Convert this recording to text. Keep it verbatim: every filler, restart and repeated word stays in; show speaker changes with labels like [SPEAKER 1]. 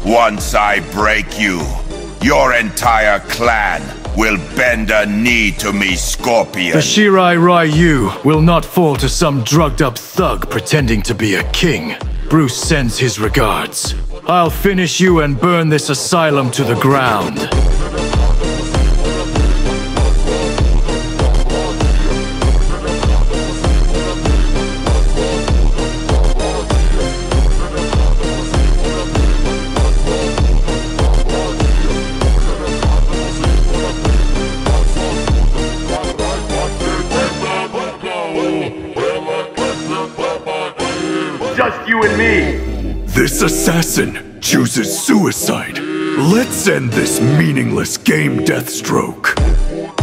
[SPEAKER 1] Once I break you, your entire clan will bend a knee to me, Scorpion.
[SPEAKER 2] The Shirai Ryu will not fall to some drugged-up thug pretending to be a king. Bruce sends his regards. I'll finish you and burn this asylum to the ground.
[SPEAKER 3] Just you and me.
[SPEAKER 4] This assassin chooses suicide. Let's end this meaningless game, Deathstroke.